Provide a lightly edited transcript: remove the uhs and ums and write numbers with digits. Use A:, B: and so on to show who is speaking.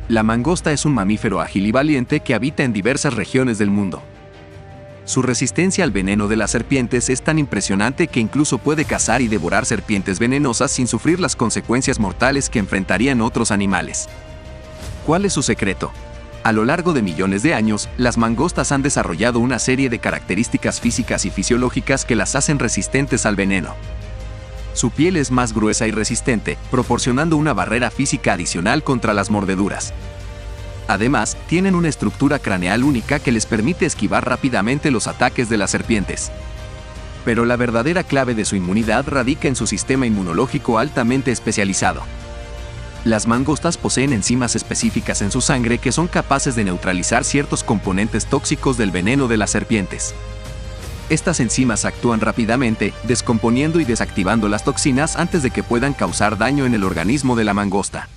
A: La mangosta es un mamífero ágil y valiente que habita en diversas regiones del mundo. Su resistencia al veneno de las serpientes es tan impresionante que incluso puede cazar y devorar serpientes venenosas sin sufrir las consecuencias mortales que enfrentarían otros animales. ¿Cuál es su secreto? A lo largo de millones de años, las mangostas han desarrollado una serie de características físicas y fisiológicas que las hacen resistentes al veneno. Su piel es más gruesa y resistente, proporcionando una barrera física adicional contra las mordeduras. Además, tienen una estructura craneal única que les permite esquivar rápidamente los ataques de las serpientes. Pero la verdadera clave de su inmunidad radica en su sistema inmunológico altamente especializado. Las mangostas poseen enzimas específicas en su sangre que son capaces de neutralizar ciertos componentes tóxicos del veneno de las serpientes. Estas enzimas actúan rápidamente, descomponiendo y desactivando las toxinas antes de que puedan causar daño en el organismo de la mangosta.